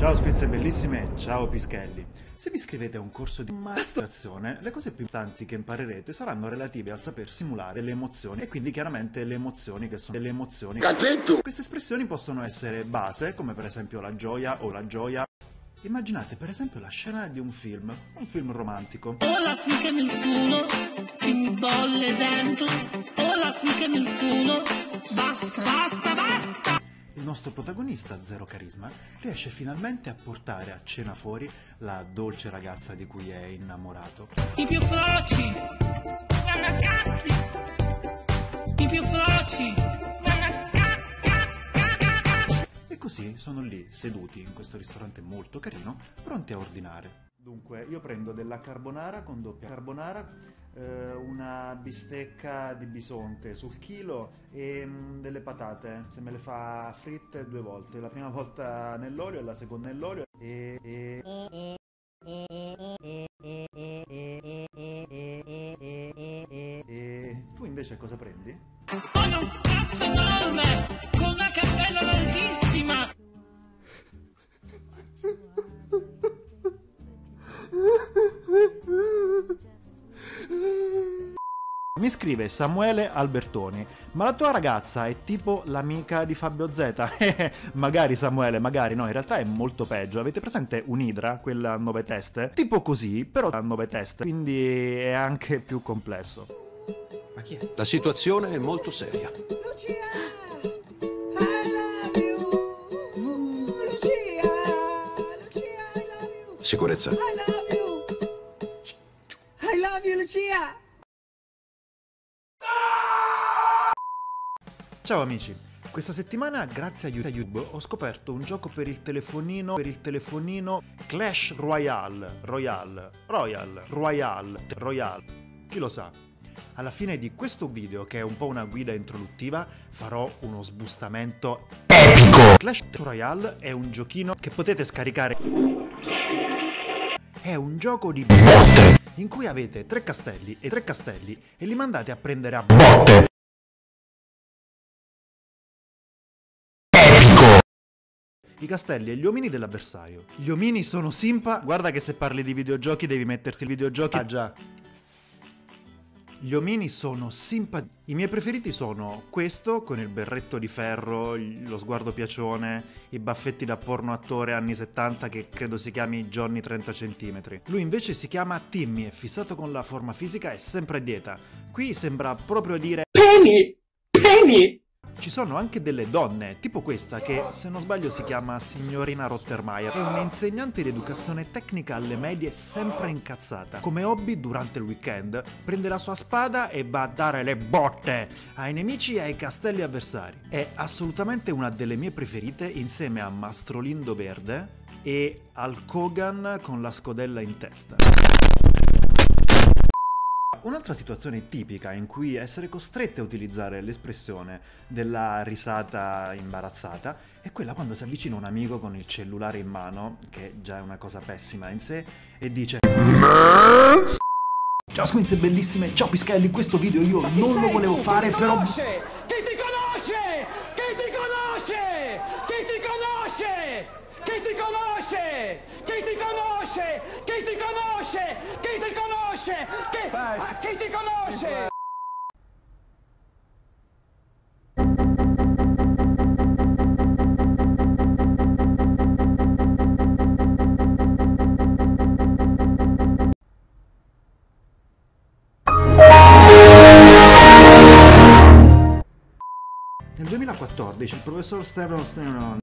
Ciao squizze bellissime, ciao pischelli. Se vi iscrivete a un corso di mastrazione, le cose più importanti che imparerete saranno relative al saper simulare delle emozioni e quindi chiaramente le emozioni che sono delle emozioni. Cazzetto! Queste espressioni possono essere base, come per esempio la gioia o la gioia. Immaginate per esempio la scena di un film romantico. Ho la fica nel culo che mi bolle dentro, ho la fica nel culo, basta, basta, basta! Il nostro protagonista, zero carisma, riesce finalmente a portare a cena fuori la dolce ragazza di cui è innamorato. I più froci, ragazzi, i più froci, E così sono lì, seduti in questo ristorante molto carino, pronti a ordinare. Dunque, io prendo della carbonara con doppia carbonara, una bistecca di bisonte sul chilo e delle patate, se me le fa fritte 2 volte, la prima volta nell'olio e la seconda nell'olio e tu invece cosa prendi? voglio un cazzo enorme, con una cappella larghissima! Mi scrive Samuele Albertoni, ma la tua ragazza è tipo l'amica di Fabio Z? Magari Samuele, magari no, in realtà è molto peggio. Avete presente un'idra, quella a 9 teste? Tipo così, però a 9 teste, quindi è anche più complesso. Ma chi è? La situazione è molto seria. Lucia! I love you! Lucia! Lucia, I love you! Sicurezza. I love you! I love you, Lucia! Ciao amici, questa settimana grazie a YouTube ho scoperto un gioco per il telefonino Clash Royale, chi lo sa. Alla fine di questo video, che è un po' una guida introduttiva, farò uno sbustamento epico! Clash Royale è un giochino che potete scaricare. È un gioco di botte, in cui avete 3 castelli e li mandate a prendere a botte. I castelli e gli omini dell'avversario. Gli omini sono simpa. Guarda che se parli di videogiochi devi metterti il videogiochi. Ah già. Gli omini sono simpatici. I miei preferiti sono questo con il berretto di ferro, lo sguardo piacione, i baffetti da porno attore anni 70 che credo si chiami Johnny 30 cm. Lui invece si chiama Timmy, è fissato con la forma fisica e sempre a dieta. Qui sembra proprio dire Penny! Penny! Ci sono anche delle donne, tipo questa che, se non sbaglio, si chiama signorina Rottermeier. È un'insegnante di educazione tecnica alle medie sempre incazzata. Come hobby, durante il weekend, prende la sua spada e va a dare le botte ai nemici e ai castelli avversari. È assolutamente una delle mie preferite, insieme a Mastrolindo Verde e al Kogan con la scodella in testa. Un'altra situazione tipica in cui essere costretti a utilizzare l'espressione della risata imbarazzata è quella quando si avvicina un amico con il cellulare in mano, che già è una cosa pessima in sé, e dice ciao squinze bellissime, ciao pischelli, questo video io non lo volevo fare però... Chi ti conosce? Chi ti conosce? Chi ti conosce? Chi ti conosce? Chi ti conosce? Chi ti conosce? Chi ti conosce? Chi ti conosce? Nel 2014 il professor Stephen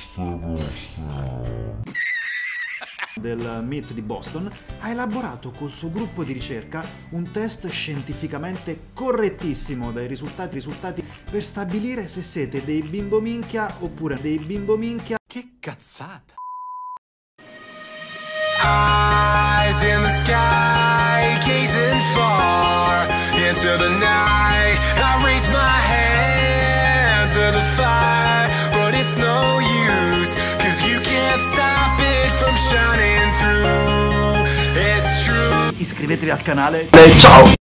del MIT di Boston ha elaborato col suo gruppo di ricerca un test scientificamente correttissimo dai risultati per stabilire se siete dei bimbo minchia oppure dei bimbo minchia. Che cazzata! Eyes in the sky, gazing far into the night. I raise my hand to the fire, but it's no use, 'cause you can't stop it from shining through. It's true. Iscrivetevi al canale. Ciao!